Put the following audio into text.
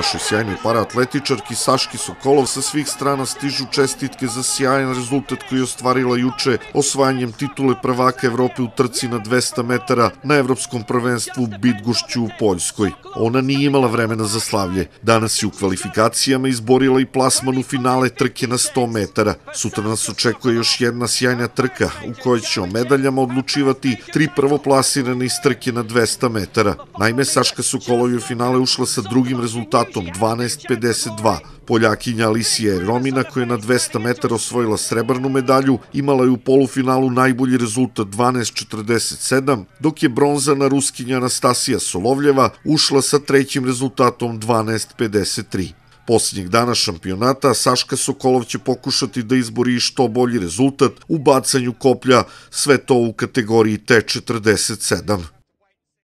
Našoj sjajnoj paraatletičarki Saški Sokolov sa svih strana stižu čestitke za sjajan rezultat koji je ostvarila juče osvajanjem titule prvaka Evrope u trci na 200 metara na Evropskom prvenstvu u Bydgoszczy u Poljskoj. Ona nije imala vremena za slavlje. Danas je u kvalifikacijama izborila i plasman u finale trke na 100 metara. Sutra nas očekuje još jedna sjajna trka u kojoj će o medaljama odlučivati 3 prvoplasirane iz trke na 200 metara. Naime, Saška Sokolov je u finale ušla sa drugim rezultatom 12.52. Poljakinja Alisija Romina, koja je na 200 metara osvojila srebrnu medalju, imala je u polufinalu najbolji rezultat 12.47, dok je bronzana Ruskinja Anastasija Solovljeva ušla sa trećim rezultatom 12.53. Posljednjeg dana šampionata Saška Sokolov će pokušati da izbori što bolji rezultat u bacanju koplja, sve to u kategoriji T47.